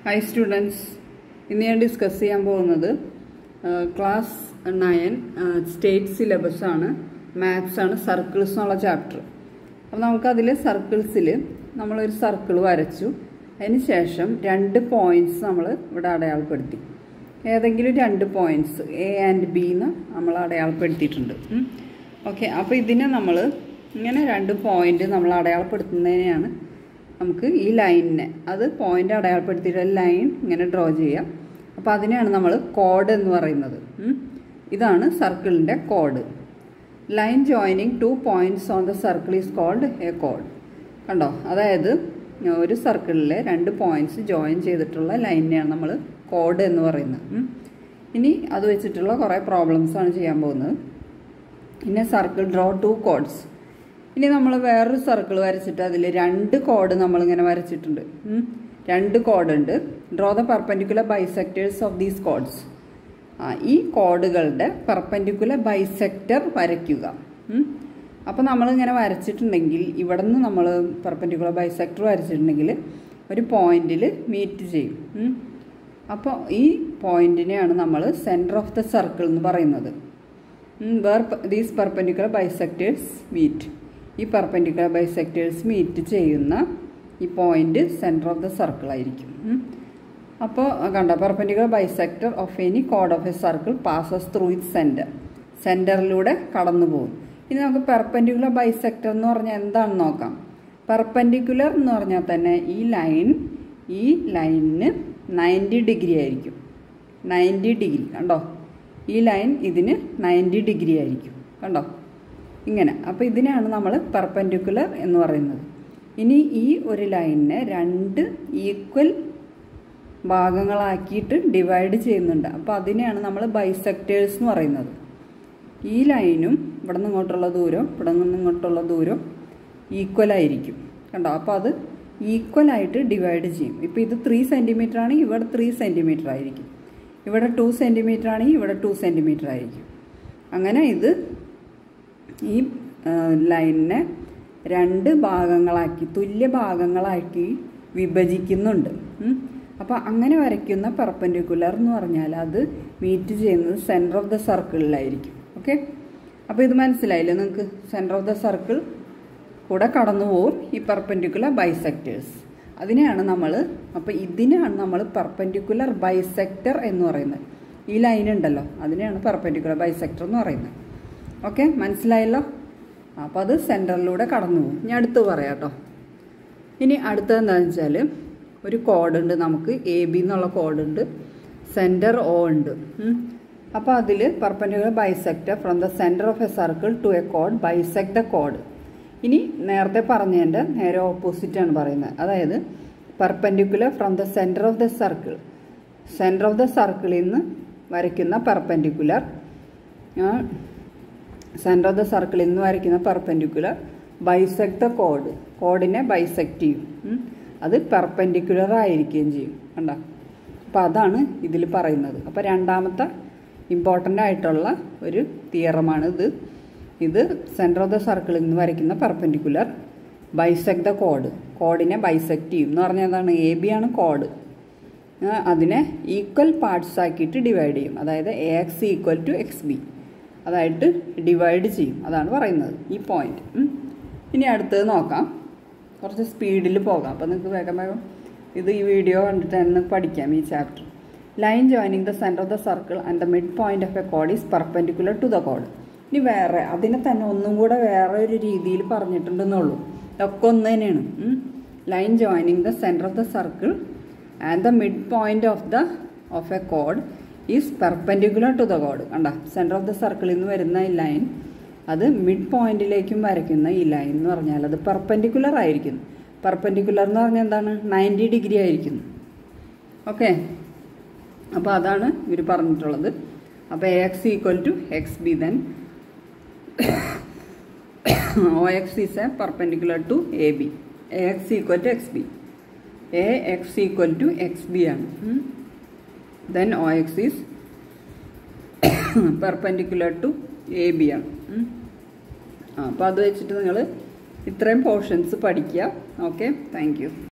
Hi students, ഇന്ന് ഞാൻ discuss ചെയ്യാൻ പോകുന്നത് ക്ലാസ് 9 സ്റ്റേറ്റ് സിലബസ് ആണ്, മാത്സ് ആണ്, സർക്കിൾസ് എന്നുള്ള ചാപ്റ്റർ. അപ്പോൾ നമുക്കതിൽ സർക്കിൾസിൽ നമ്മളൊരു സർക്കിൾ വരച്ചു. അതിന് ശേഷം 2 പോയിന്റ്സ് നമ്മൾ ഇവിടെ അടയാളപ്പെടുത്തി. ഏതെങ്കിലും 2 പോയിന്റ്സ് എ ആൻഡ് ബി എന്ന് നമ്മൾ അടയാളപ്പെടുത്തിയിട്ടുണ്ട്. ഓക്കെ, അപ്പോൾ ഇതിനെ നമ്മൾ ഇങ്ങനെ 2 പോയിന്റ് നമ്മൾ അടയാളപ്പെടുത്തുന്നതിനെയാണ് നമുക്ക് ഈ ലൈനിനെ, അത് പോയിന്റ് അടയാളപ്പെടുത്തിയിട്ട് ലൈൻ ഇങ്ങനെ ഡ്രോ ചെയ്യാം. അപ്പോൾ അതിനെയാണ് നമ്മൾ കോഡ് എന്ന് പറയുന്നത്. ഇതാണ് സർക്കിളിൻ്റെ കോഡ്. Line joining 2 points on the circle is called a കോഡ്. കണ്ടോ, അതായത് ഒരു സർക്കിളിലെ 2 പോയിന്റ്സ് ജോയിൻ ചെയ്തിട്ടുള്ള ലൈനിനെയാണ് നമ്മൾ കോഡ് എന്ന് പറയുന്നത്. ഇനി അത് വെച്ചിട്ടുള്ള കുറേ പ്രോബ്ലംസാണ് ചെയ്യാൻ പോകുന്നത്. പിന്നെ സർക്കിൾ ഡ്രോ 2 കോഡ്സ്. ഇനി നമ്മൾ വേറൊരു സർക്കിൾ വരച്ചിട്ട് അതിൽ 2 കോഡ് നമ്മളിങ്ങനെ വരച്ചിട്ടുണ്ട്. 2 കോഡ് ഉണ്ട്. Draw the perpendicular bisectors of these chords. ഈ കോഡുകളുടെ പെർപെൻഡിക്കുലർ ബൈസെക്ടർ വരയ്ക്കുക. അപ്പോൾ നമ്മളിങ്ങനെ വരച്ചിട്ടുണ്ടെങ്കിൽ ഇവിടെ നിന്ന് നമ്മൾ പെർപെൻഡിക്കുലർ ബൈസെക്ടർ വരച്ചിട്ടുണ്ടെങ്കിൽ ഒരു പോയിന്റിൽ മീറ്റ് ചെയ്യും. അപ്പോൾ ഈ പോയിന്റിനെയാണ് നമ്മൾ സെൻറ്റർ ഓഫ് ദ സർക്കിൾ എന്ന് പറയുന്നത്. Where these perpendicular bisectors meet. ഈ പെർപെൻഡിക്കുലർ ബൈസെക്ടേഴ്സ് മീറ്റ് ചെയ്യുന്ന ഈ point centre of the circle ആയിരിക്കും. അപ്പോൾ കണ്ട, പെർപെൻഡിക്കുലർ ബൈസെക്ടർ ഓഫ് എനി കോഡ് of a circle passes through it centre. സെൻറ്ററിലൂടെ കടന്നു പോകും. ഇനി നമുക്ക് പെർപെൻഡിക്കുലർ ബൈസെക്ടർ എന്ന് പറഞ്ഞാൽ എന്താണെന്ന് നോക്കാം. പെർപെൻഡിക്കുലർ എന്ന് പറഞ്ഞാൽ തന്നെ ഈ ലൈനിന് 90 ഡിഗ്രി ആയിരിക്കും. 90 ഡിഗ്രി കണ്ടോ, ഈ ലൈൻ ഇതിന് 90 ഡിഗ്രി ആയിരിക്കും. കണ്ടോ ഇങ്ങനെ. അപ്പോൾ ഇതിനെയാണ് നമ്മൾ പെർപെൻഡിക്കുലർ എന്ന് പറയുന്നത്. ഇനി ഈ ഒരു ലൈനിനെ 2 ഈക്വൽ ഭാഗങ്ങളാക്കിയിട്ട് ഡിവൈഡ് ചെയ്യുന്നുണ്ട്. അപ്പോൾ അതിനെയാണ് നമ്മൾ ബൈസെക്ടേഴ്സ് എന്ന് പറയുന്നത്. ഈ ലൈനും ഇവിടെ നിന്ന് ഇങ്ങോട്ടുള്ള ദൂരം ഇവിടെ നിന്ന് ഇങ്ങോട്ടുള്ള ദൂരം ഈക്വലായിരിക്കും. കണ്ടോ, അപ്പോൾ അത് ഈക്വലായിട്ട് ഡിവൈഡ് ചെയ്യും. ഇപ്പോൾ ഇത് 3 സെൻറ്റിമീറ്റർ ആണെങ്കിൽ ഇവിടെ 3 സെൻറ്റിമീറ്റർ ആയിരിക്കും. ഇവിടെ 2 സെൻറ്റിമീറ്റർ ആണെങ്കിൽ ഇവിടെ 2 സെൻറ്റിമീറ്റർ ആയിരിക്കും. അങ്ങനെ ഇത് ഈ ലൈനിനെ 2 ഭാഗങ്ങളാക്കി, തുല്യ ഭാഗങ്ങളാക്കി വിഭജിക്കുന്നുണ്ട്. അപ്പോൾ അങ്ങനെ വരയ്ക്കുന്ന പെർപെൻഡിക്കുലർ എന്ന് പറഞ്ഞാൽ അത് മീറ്റ് ചെയ്യുന്നത് സെൻറ്റർ ഓഫ് ദ സർക്കിളിലായിരിക്കും. ഓക്കെ, അപ്പോൾ ഇത് മനസ്സിലായില്ലേ നിങ്ങൾക്ക്? സെൻറ്റർ ഓഫ് ദ സർക്കിൾ കൂടെ കടന്നു പോകും ഈ പെർപെൻഡിക്കുലർ ബൈസെക്ടേഴ്സ്. അതിനെയാണ് നമ്മൾ, അപ്പോൾ ഇതിനാണ് നമ്മൾ പെർപെൻഡിക്കുലർ ബൈസെക്ടർ എന്ന് പറയുന്നത്. ഈ ലൈൻ ഉണ്ടല്ലോ, അതിനെയാണ് പെർപെൻഡിക്കുലർ ബൈസെക്ടർ എന്ന് പറയുന്നത്. ഓക്കെ, മനസ്സിലായല്ലോ? അപ്പോൾ അത് സെൻറ്ററിലൂടെ കടന്നു പോകും. ഞാൻ അടുത്ത് പറയാം കേട്ടോ. ഇനി അടുത്തത് എന്താണെന്ന് വെച്ചാൽ ഒരു കോഡുണ്ട്, നമുക്ക് AB എന്നുള്ള കോഡുണ്ട്, സെൻറ്റർ O ഉണ്ട്. അപ്പോൾ അതിൽ perpendicular bisector from the centre of a circle to A code bisect the code. ഇനി നേരത്തെ പറഞ്ഞതിൻ്റെ നേരെ ഓപ്പോസിറ്റാണ് പറയുന്നത്. അതായത് perpendicular from the centre of the circle, centre of the സർക്കിളിൽ നിന്ന് വരയ്ക്കുന്ന പെർപെൻഡിക്കുലർ, സെൻറ്റർ ഓഫ് ദ സർക്കിളിൽ നിന്ന് വരയ്ക്കുന്ന പെർപെൻഡിക്കുലർ ബൈസെക്ട് ദ കോഡ്, കോഡിനെ ബൈസെക്ട് ചെയ്യും. അത് പെർപെൻഡിക്കുലർ ആയിരിക്കുകയും ചെയ്യും. കണ്ടോ, അപ്പോൾ അതാണ് ഇതിൽ പറയുന്നത്. അപ്പോൾ രണ്ടാമത്തെ ഇമ്പോർട്ടൻ്റ് ആയിട്ടുള്ള ഒരു തിയറമാണ് ഇത്. ഇത് സെൻറ്റർ ഓഫ് ദ സർക്കിളിൽ നിന്ന് വരയ്ക്കുന്ന പെർപെൻഡിക്കുലർ ബൈസെക്ട് ദ കോഡ്, കോഡിനെ ബൈസെക്ട് ചെയ്യും എന്ന് പറഞ്ഞാൽ എന്താണ്? AB ആണ് കോഡ്. അതിനെ ഈക്വൽ പാർട്സ് ആക്കിയിട്ട് ഡിവൈഡ് ചെയ്യും. അതായത് AX ഈക്വൽ ടു XB അതായിട്ട് ഡിവൈഡ് ചെയ്യും. അതാണ് പറയുന്നത് ഈ പോയിന്റ്. ഇനി അടുത്തത് നോക്കാം. കുറച്ച് സ്പീഡിൽ പോകാം, അപ്പോൾ നിങ്ങൾക്ക് വേഗം വേഗം ഇത് ഈ വീഡിയോ കണ്ടിട്ട് തന്നെ പഠിക്കാം ഈ chapter. Line joining the centre of the circle and the mid point of A code is perpendicular to the code. ഇനി വേറെ അതിനെ തന്നെ ഒന്നും കൂടെ വേറെ ഒരു രീതിയിൽ പറഞ്ഞിട്ടുണ്ടെന്നുള്ളൂ. ഒക്കെ ഒന്ന് തന്നെയാണ്. Line joining the centre of the circle and the mid point of A code is perpendicular to the code. കണ്ട, സെൻറ്റർ ഓഫ് ദ സർക്കിളിൽ നിന്ന് വരുന്ന ഈ ലൈൻ അത് മിഡ് പോയിന്റിലേക്കും വരയ്ക്കുന്ന ഈ ലൈൻ എന്ന് പറഞ്ഞാൽ അത് പെർപെൻഡിക്കുലർ ആയിരിക്കുന്നു. പെർപെൻഡിക്കുലർ എന്ന് പറഞ്ഞാൽ എന്താണ്? 90 ഡിഗ്രി ആയിരിക്കുന്നു. ഓക്കെ, അപ്പോൾ അതാണ് ഇവർ പറഞ്ഞിട്ടുള്ളത്. അപ്പോൾ AX equal to XB, then OX is a perpendicular to AB. AX equal to XB, AX equal to XB ആണ്. then OX is perpendicular to AB ആണ്. അപ്പോൾ അത് വെച്ചിട്ട് നിങ്ങൾ ഇത്രയും പോർഷൻസ് പഠിക്കുക. Okay, thank U.